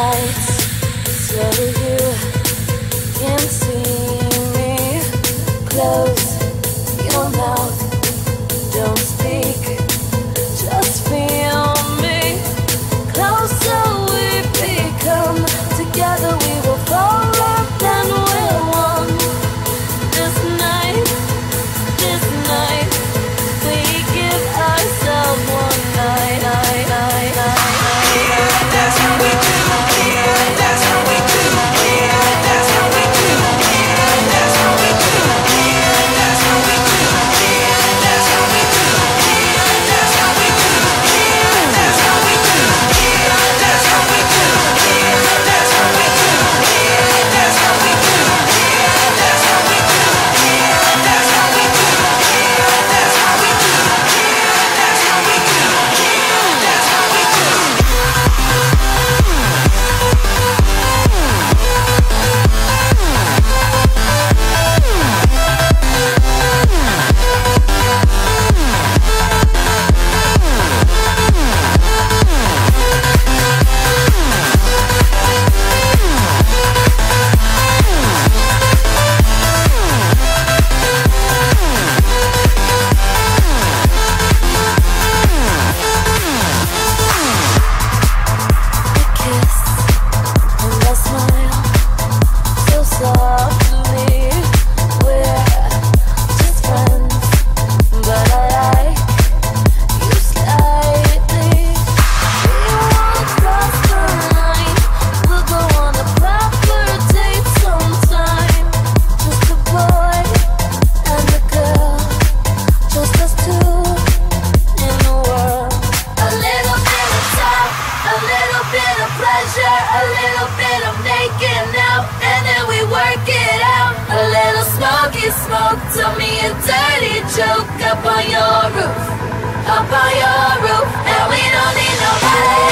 nights, so you can see me. Close your mouth, don't speak, just feel me. Closer we become, together we will fall up and we're one. This night, we give ourselves one night. That's how we do. That's how we do. That's how we do. That's how we do. That's how we do. That's how we do. That's how we do. That's how we do. That's how we do. That's how we do. That's how we do. That's how we do. That's how we do. That's how we do. That's how we do. That's how we do. Smoke, tell me a dirty joke up on your roof, and we don't need nobody.